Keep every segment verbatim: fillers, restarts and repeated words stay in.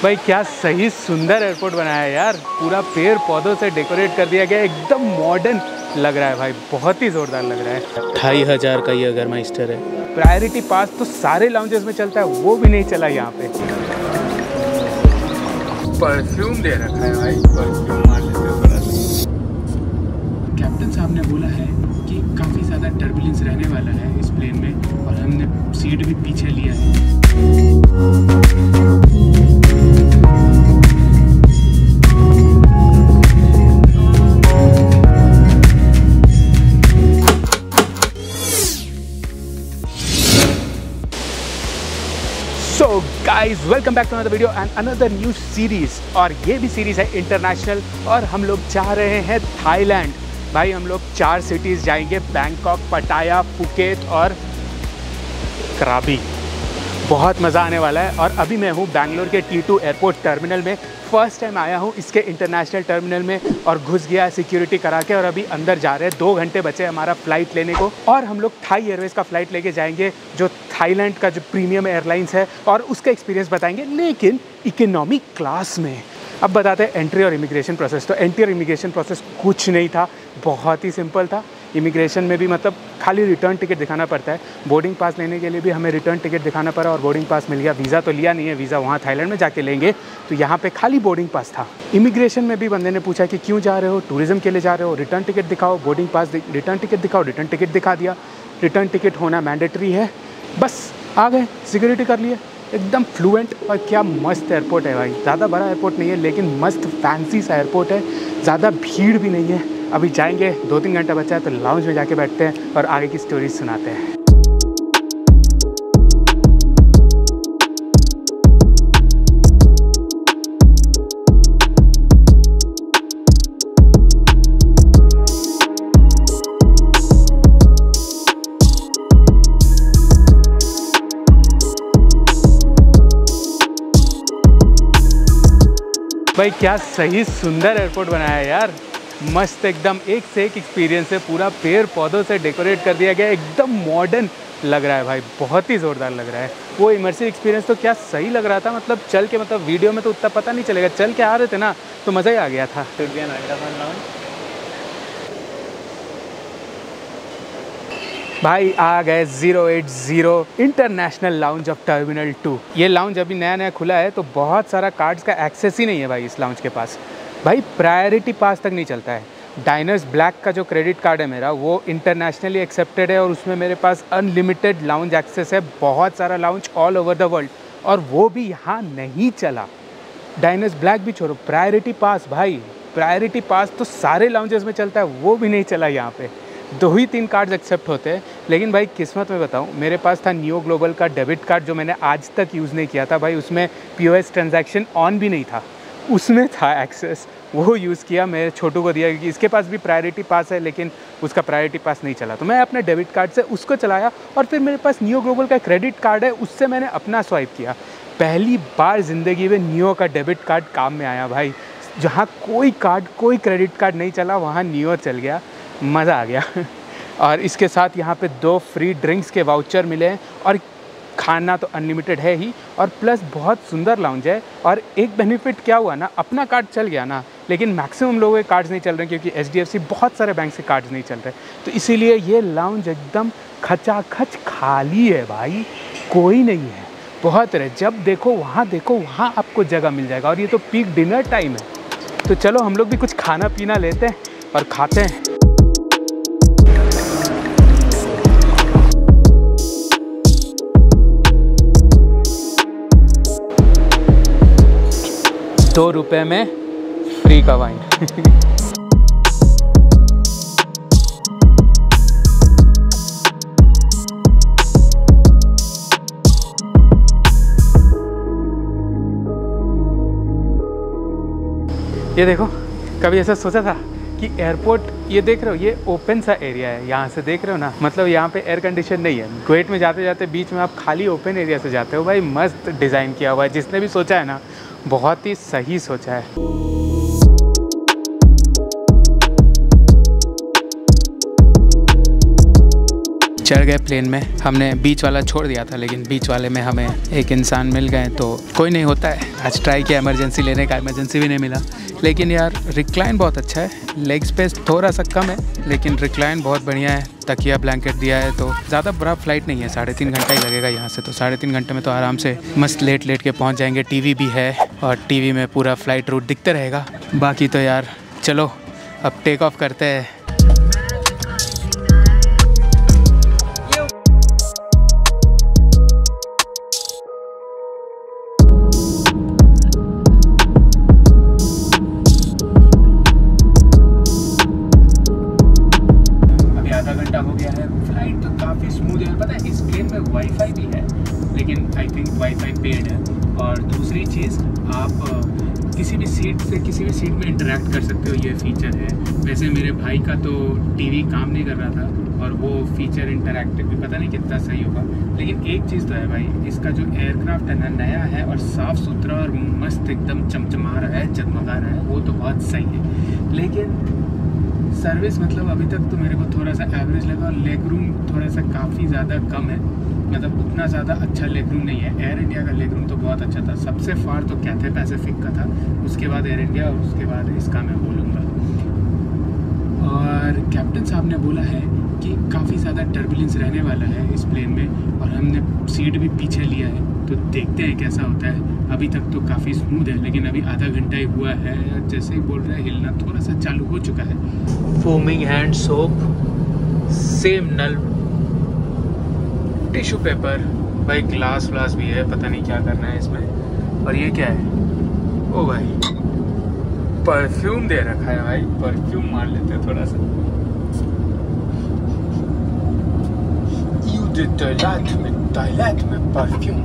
भाई क्या सही सुंदर एयरपोर्ट बनाया है यार, पूरा पेड़ पौधों से डेकोरेट कर दिया गया है, एकदम मॉडर्न लग रहा है भाई, बहुत ही जोरदार लग रहा है। ढाई हजार का ये गरमाइस्टर है। प्रायोरिटी पास तो सारे लाउंजेस में चलता है, वो भी नहीं चला यहाँ पे। परफ्यूम दे रखा है भाई, परफ्यूम मार लेते हैं थोड़ा सा। कैप्टन साहब ने बोला है कि काफ़ी ज़्यादा टर्बुलेंस रहने वाला है इस प्लेन में, और हमने सीट भी पीछे लिया है। So guys welcome back to another video and another new series. और ये भी सीरीज है इंटरनेशनल, और हम लोग जा रहे हैं थाईलैंड। भाई हम लोग चार सिटीज़ जाएंगे, बैंकॉक, पटाया, फुकेत और कराबी। बहुत मज़ा आने वाला है। और अभी मैं हूँ बैंगलोर के टी टू एयरपोर्ट टर्मिनल में। फ़र्स्ट टाइम आया हूँ इसके इंटरनेशनल टर्मिनल में, और घुस गया सिक्योरिटी करा के, और अभी अंदर जा रहे हैं। दो घंटे बचे हमारा फ़्लाइट लेने को, और हम लोग थाई एयरवेज़ का फ़्लाइट लेके जाएंगे, जो थाईलैंड का जो प्रीमियम एयरलाइंस है, और उसका एक्सपीरियंस बताएंगे, लेकिन इकोनॉमी क्लास में। अब बताते हैं एंट्री और इमिग्रेशन प्रोसेस। तो एंट्री और इमिग्रेशन प्रोसेस कुछ नहीं था, बहुत ही सिंपल था। इमिग्रेशन में भी मतलब खाली रिटर्न टिकट दिखाना पड़ता है। बोर्डिंग पास लेने के लिए भी हमें रिटर्न टिकट दिखाना पड़ा, और बोर्डिंग पास मिल गया। वीज़ा तो लिया नहीं है, वीज़ा वहाँ थाईलैंड में जाके लेंगे, तो यहाँ पे खाली बोर्डिंग पास था। इमिग्रेशन में भी बंदे ने पूछा कि क्यों जा रहे हो, टूरिज़्म के लिए जा रहे हो, रिटर्न टिकट दिखाओ, बोर्डिंग पास रिटर्न टिकट दिखाओ, रिटर्न टिकट दिखा दिया। रिटर्न टिकट होना मैंडेटरी है, बस आ गए, सिक्योरिटी कर लिए, एकदम फ्लुएंट। और क्या मस्त एयरपोर्ट है भाई, ज़्यादा बड़ा एयरपोर्ट नहीं है, लेकिन मस्त फैंसी सा एयरपोर्ट है, ज़्यादा भीड़ भी नहीं है। अभी जाएंगे, दो तीन घंटा बचा है, तो लाउंज में जाके बैठते हैं और आगे की स्टोरीज सुनाते हैं। भाई क्या सही सुंदर एयरपोर्ट बनाया है यार, मस्त एकदम, एक से एक एक्सपीरियंस है। पूरा पेड़ पौधों से डेकोरेट कर दिया गया है, एकदम मॉडर्न लग रहा है भाई, बहुत ही ज़ोरदार लग रहा है। वो इमर्सिव एक्सपीरियंस तो क्या सही लग रहा था, मतलब चल के, मतलब वीडियो में तो उतना पता नहीं चलेगा, चल के आ रहे थे ना तो मज़ा ही आ गया था। भाई आ गए zero eight zero international lounge of terminal two. ये लाउंज अभी नया नया खुला है, तो बहुत सारा कार्ड्स का एक्सेस ही नहीं है भाई इस लाउंज के पास। भाई प्रायोरिटी पास तक नहीं चलता है। डाइनर्स ब्लैक का जो क्रेडिट कार्ड है मेरा, वो इंटरनेशनली एक्सेप्टेड है, और उसमें मेरे पास अनलिमिटेड लाउंज एक्सेस है, बहुत सारा lounge all over the world, और वो भी यहाँ नहीं चला। डाइनर्स ब्लैक भी छोड़ो, प्रायोरिटी पास भाई, प्रायोरिटी पास तो सारे लाउंजेस में चलता है, वो भी नहीं चला यहाँ पे। दो ही तीन कार्ड्स एक्सेप्ट होते हैं, लेकिन भाई किस्मत में बताऊँ, मेरे पास था नियो ग्लोबल का डेबिट कार्ड, जो मैंने आज तक यूज़ नहीं किया था भाई। उसमें पीओएस ट्रांजैक्शन ऑन भी नहीं था, उसमें था एक्सेस, वो यूज़ किया, मेरे छोटू को दिया, क्योंकि इसके पास भी प्रायोरिटी पास है, लेकिन उसका प्रायोरिटी पास नहीं चला, तो मैं अपने डेबिट कार्ड से उसको चलाया। और फिर मेरे पास नियो ग्लोबल का क्रेडिट कार्ड है, उससे मैंने अपना स्वाइप किया। पहली बार ज़िंदगी में नियो का डेबिट कार्ड काम में आया भाई। जहाँ कोई कार्ड, कोई क्रेडिट कार्ड नहीं चला, वहाँ नियो चल गया, मज़ा आ गया। और इसके साथ यहाँ पे दो फ्री ड्रिंक्स के वाउचर मिले हैं, और खाना तो अनलिमिटेड है ही, और प्लस बहुत सुंदर लाउंज है। और एक बेनिफिट क्या हुआ ना, अपना कार्ड चल गया ना, लेकिन मैक्सिमम लोगों के कार्ड्स नहीं चल रहे, क्योंकि एचडीएफसी बहुत सारे बैंक से कार्ड्स नहीं चल रहे, तो इसीलिए ये लाउंज एकदम खचाखच खाली है भाई, कोई नहीं है। बहुत रहे, जब देखो वहाँ देखो वहाँ आपको जगह मिल जाएगा, और ये तो पीक डिनर टाइम है। तो चलो हम लोग भी कुछ खाना पीना लेते हैं और खाते हैं। दो रुपए में फ्री का वाइन। ये देखो, कभी ऐसा सोचा था कि एयरपोर्ट, ये देख रहे हो, ये ओपन सा एरिया है, यहाँ से देख रहे हो ना, मतलब यहाँ पे एयर कंडीशन नहीं है। कुवैत में जाते जाते बीच में आप खाली ओपन एरिया से जाते हो भाई, मस्त डिज़ाइन किया हुआ है। जिसने भी सोचा है ना, बहुत ही सही सोचा है। चढ़ गए प्लेन में। हमने बीच वाला छोड़ दिया था, लेकिन बीच वाले में हमें एक इंसान मिल गए, तो कोई नहीं होता है। आज ट्राई किया इमरजेंसी लेने का, इमरजेंसी भी नहीं मिला। लेकिन यार रिक्लाइन बहुत अच्छा है, लेग स्पेस थोड़ा सा कम है, लेकिन रिक्लाइन बहुत बढ़िया है। तकिया ब्लैंकेट दिया है, तो ज़्यादा बड़ा फ्लाइट नहीं है, साढ़े तीन घंटा ही लगेगा यहाँ से। तो साढ़े तीन घंटे में तो आराम से मस्त लेट लेट के पहुँच जाएंगे। टीवी भी है और टीवी में पूरा फ्लाइट रूट दिखते रहेगा। बाकी तो यार चलो अब टेक ऑफ करते हैं। हो गया है, फ्लाइट तो काफ़ी स्मूथ है। पता है इस प्लेन में वाईफाई भी है, लेकिन आई थिंक वाईफाई पेड है। और दूसरी चीज़, आप किसी भी सीट से किसी भी सीट में इंटरेक्ट कर सकते हो, ये फीचर है। वैसे मेरे भाई का तो टीवी काम नहीं कर रहा था, और वो फीचर इंटरेक्टिव भी पता नहीं कितना सही होगा। लेकिन एक चीज़ तो है भाई, इसका जो एयरक्राफ्ट है ना, नया है और साफ़ सुथरा और मस्त एकदम चमचमा रहा है, जगमगा रहा है, वो तो बहुत सही है। लेकिन सर्विस मतलब अभी तक तो मेरे को थोड़ा सा एवरेज लगा, और लेग रूम थोड़ा सा काफ़ी ज़्यादा कम है, मतलब उतना ज़्यादा अच्छा लेग रूम नहीं है। एयर इंडिया का लेग रूम तो बहुत अच्छा था, सबसे फार तो कैथे पैसिफिक का था, उसके बाद एयर इंडिया, और उसके बाद इसका मैं बोलूँगा। और कैप्टन साहब ने बोला है कि काफ़ी ज़्यादा टर्बुलेंस रहने वाला है इस प्लेन में, और हमने सीट भी पीछे लिया है, तो देखते हैं कैसा होता है। अभी तक तो काफ़ी स्मूथ है, लेकिन अभी आधा घंटा ही हुआ है, जैसे ही बोल रहा है हिलना थोड़ा सा चालू हो चुका है। फोमिंग हैंड सोप, सेम नल, टिश्यू पेपर, भाई ग्लास व्लास भी है, पता नहीं क्या करना है इसमें। और ये क्या है? ओ भाई परफ्यूम दे रखा है भाई, परफ्यूम मार लेते हैं थोड़ा सा। टॉयलेट में टॉयलेट में परफ्यूम।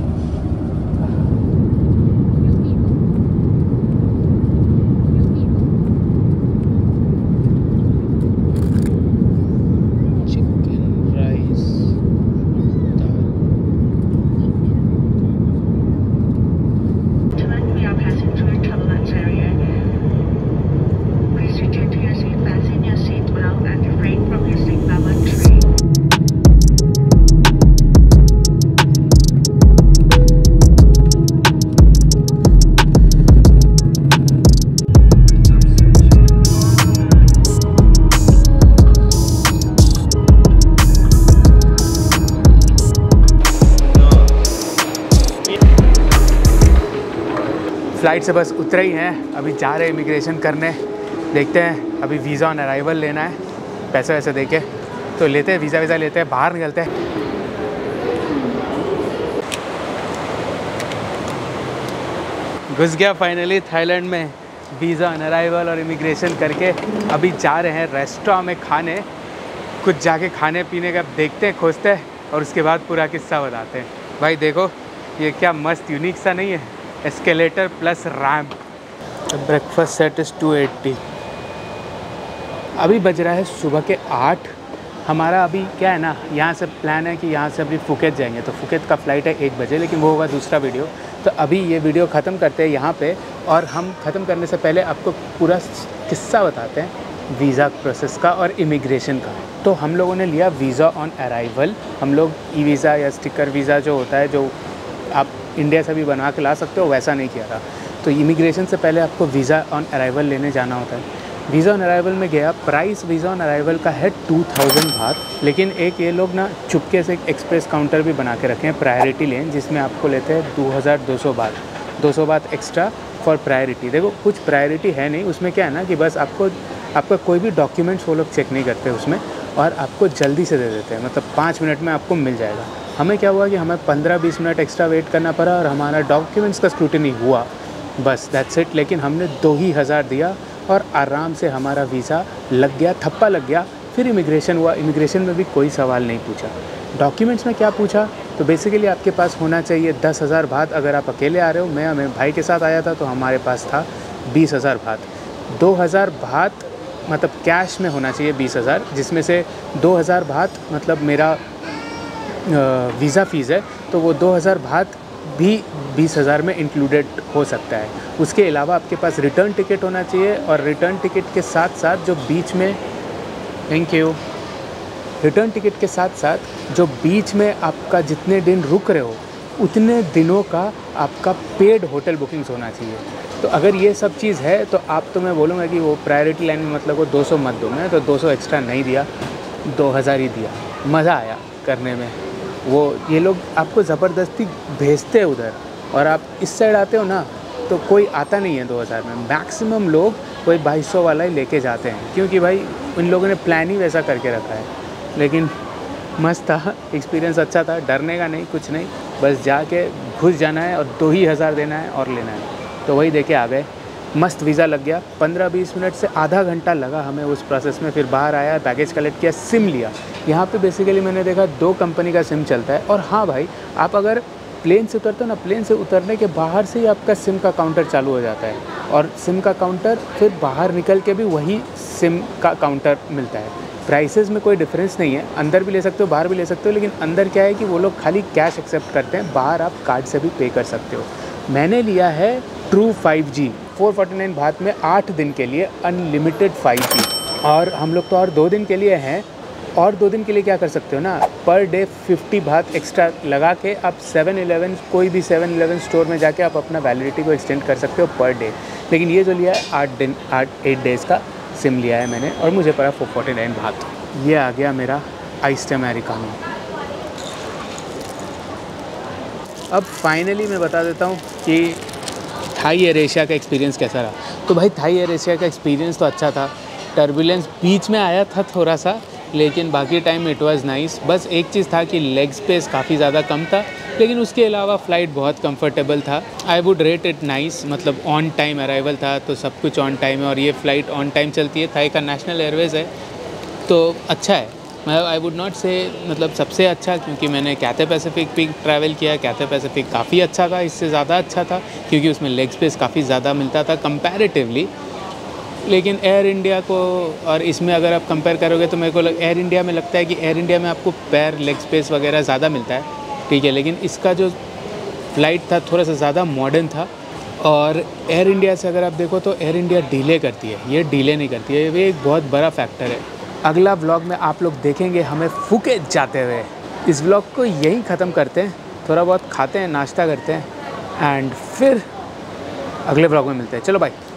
फ्लाइट से बस उतरे ही हैं, अभी जा रहे हैं इमिग्रेशन करने। देखते हैं, अभी वीज़ा ऑन अराइवल लेना है, पैसे वैसे दे के तो लेते हैं, वीज़ा वीज़ा लेते हैं, बाहर निकलते हैं। घुस गया फाइनली थाईलैंड में, वीज़ा ऑन अराइवल और इमिग्रेशन करके। अभी जा रहे हैं रेस्टोरेंट में खाने, कुछ जाके खाने पीने का देखते हैं, खोजते हैं, और उसके बाद पूरा किस्सा बताते हैं। भाई देखो ये क्या मस्त यूनिक सा नहीं है, escalator plus ramp. Breakfast set is two eighty. अभी बज रहा है सुबह के आठ। हमारा अभी क्या है ना, यहाँ से प्लान है कि यहाँ से अभी फुकेत जाएंगे, तो फुकेत का फ़्लाइट है एक बजे, लेकिन वो होगा दूसरा वीडियो। तो अभी ये वीडियो ख़त्म करते हैं यहाँ पे, और हम ख़त्म करने से पहले आपको पूरा किस्सा बताते हैं वीज़ा प्रोसेस का और इमिग्रेशन का। तो हम लोगों ने लिया वीज़ा ऑन अराइवल। हम लोग ई वीज़ा या स्टिकर वीज़ा जो होता है, जो आप इंडिया से भी बना के ला सकते हो, वैसा नहीं किया था। तो इमिग्रेशन से पहले आपको वीज़ा ऑन अराइवल लेने जाना होता है। वीज़ा ऑन अराइवल में गया, प्राइस वीज़ा ऑन अराइवल का है टू थाउजेंड बात, लेकिन एक ये लोग ना चुपके से एक एक्सप्रेस काउंटर भी बना के रखे हैं, प्रायोरिटी लेन, जिसमें आपको लेते हैं दो हज़ार दो सौ बात दो सौ बात एक्स्ट्रा फॉर प्रायोरिटी। देखो कुछ प्रायोरिटी है नहीं उसमें, क्या है ना कि बस आपको आपका कोई भी डॉक्यूमेंट्स वो लोग चेक नहीं करते उसमें, और आपको जल्दी से दे देते हैं, मतलब पाँच मिनट में आपको मिल जाएगा। हमें क्या हुआ कि हमें पंद्रह बीस मिनट एक्स्ट्रा वेट करना पड़ा, और हमारा डॉक्यूमेंट्स का स्क्रूटिनी हुआ, बस दैट्स इट। लेकिन हमने दो ही हज़ार दिया और आराम से हमारा वीज़ा लग गया, थप्पा लग गया। फिर इमिग्रेशन हुआ, इमिग्रेशन में भी कोई सवाल नहीं पूछा। डॉक्यूमेंट्स में क्या पूछा, तो बेसिकली आपके पास होना चाहिए दस हज़ार बात अगर आप अकेले आ रहे हो। मैं मेरे भाई के साथ आया था, तो हमारे पास था बीस हज़ार बात। दो हज़ार बात मतलब कैश में होना चाहिए बीस हज़ार, जिसमें से दो हज़ार बात मतलब मेरा वीज़ा फ़ीस है, तो वो दो हज़ार बात भी बीस हज़ार में इंक्लूडेड हो सकता है। उसके अलावा आपके पास रिटर्न टिकट होना चाहिए, और रिटर्न टिकट के साथ साथ जो बीच में, थैंक यू, रिटर्न टिकट के साथ साथ जो बीच में आपका जितने दिन रुक रहे हो उतने दिनों का आपका पेड होटल बुकिंग्स होना चाहिए। तो अगर ये सब चीज़ है तो आप तो मैं बोलूँगा कि वो प्रायोरिटी लाइन में मतलब वो दो सौ मत दो, मैं तो दो सौ एक्स्ट्रा नहीं दिया, दो हज़ार ही दिया। मज़ा आया करने में। वो ये लोग आपको ज़बरदस्ती भेजते हैं उधर, और आप इस साइड आते हो ना तो कोई आता नहीं है दो हज़ार में। मैक्सिमम लोग कोई बाईस सौ वाला ही लेके जाते हैं, क्योंकि भाई इन लोगों ने प्लान ही वैसा करके रखा है। लेकिन मस्त था, एक्सपीरियंस अच्छा था, डरने का नहीं, कुछ नहीं, बस जाके घुस जाना है और दो ही हज़ार देना है और लेना है। तो वही देके आ गए। मस्त वीज़ा लग गया, पंद्रह बीस मिनट से आधा घंटा लगा हमें उस प्रोसेस में। फिर बाहर आया, बैगेज कलेक्ट किया, सिम लिया। यहाँ पे बेसिकली मैंने देखा दो कंपनी का सिम चलता है। और हाँ भाई, आप अगर प्लेन से उतरते हो ना, प्लेन से उतरने के बाहर से ही आपका सिम का काउंटर चालू हो जाता है, और सिम का काउंटर फिर बाहर निकल के भी वही सिम का काउंटर मिलता है। प्राइसेस में कोई डिफरेंस नहीं है, अंदर भी ले सकते हो बाहर भी ले सकते हो, लेकिन अंदर क्या है कि वो लोग खाली कैश एक्सेप्ट करते हैं, बाहर आप कार्ड से भी पे कर सकते हो। मैंने लिया है True five G, four forty nine बात में आठ दिन के लिए अनलिमिटेड फाइव जी। और हम लोग तो और दो दिन के लिए हैं, और दो दिन के लिए क्या कर सकते हो ना, पर डे फिफ्टी बात एक्स्ट्रा लगा के आप सेवन इलेवन कोई भी सेवन इलेवन स्टोर में जाके आप अपना वैलिडिटी को एक्सटेंड कर सकते हो पर डे। लेकिन ये जो लिया है आठ दिन आठ एट डेज़ का सिम लिया है मैंने, और मुझे पड़ा फोर फोर्टी नाइन बात। ये आ गया मेरा आइस्ड अमेरिकानो। अब फाइनली मैं बता देता हूँ कि थाई एयर एशिया का एक्सपीरियंस कैसा रहा। तो भाई थाई एयर एशिया का एक्सपीरियंस तो अच्छा था। टर्बुलेंस बीच में आया था थोड़ा सा, लेकिन बाकी टाइम इट वाज़ नाइस। बस एक चीज़ था कि लेग स्पेस काफ़ी ज़्यादा कम था, लेकिन उसके अलावा फ़्लाइट बहुत कंफर्टेबल था। I would rate it nice, मतलब ऑन टाइम अराइवल था, तो सब कुछ ऑन टाइम है, और ये फ़्लाइट ऑन टाइम चलती है। थाई का नेशनल एयरवेज़ है, तो अच्छा है। मतलब आई वुड नॉट से मतलब सबसे अच्छा, क्योंकि मैंने कैथे पैसिफिक भी ट्रैवल किया। कैथे पैसिफिक काफ़ी अच्छा था, इससे ज़्यादा अच्छा था, क्योंकि उसमें लेग स्पेस काफ़ी ज़्यादा मिलता था कंपैरेटिवली। लेकिन एयर इंडिया को और इसमें अगर आप कंपेयर करोगे तो मेरे को एयर इंडिया में लगता है कि एयर इंडिया में आपको पैर लेग स्पेस वगैरह ज़्यादा मिलता है, ठीक है। लेकिन इसका जो फ़्लाइट था थोड़ा सा ज़्यादा मॉडर्न था। और एयर इंडिया से अगर आप देखो तो एयर इंडिया डिले करती है, ये डिले नहीं करती है, ये एक बहुत बड़ा फैक्टर है। अगला व्लॉग में आप लोग देखेंगे हमें फुकेत जाते हुए। इस व्लॉग को यहीं ख़त्म करते हैं, थोड़ा बहुत खाते हैं, नाश्ता करते हैं, एंड फिर अगले व्लॉग में मिलते हैं। चलो बाय।